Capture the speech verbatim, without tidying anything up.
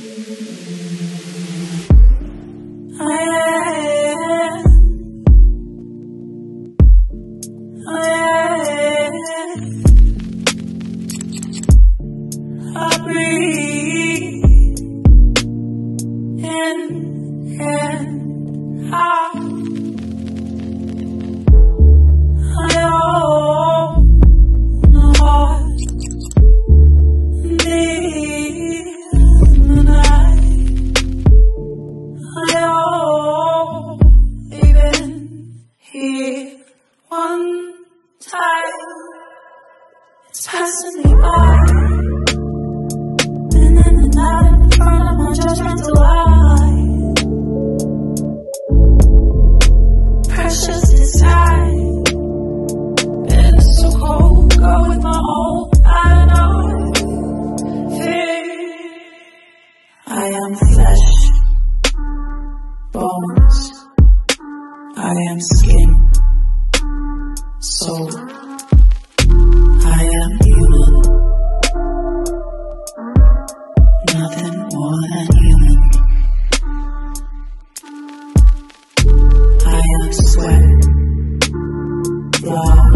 I breathe in and out. I own a heart deep in the night. I own even here one time. It's passing me by. Not in front of my judgmental eye. Precious desire, been so cold, go with my own. I know fear. I am flesh, bones. I am skin, soul. I am human. Nothing more than human. I am sweat, blood.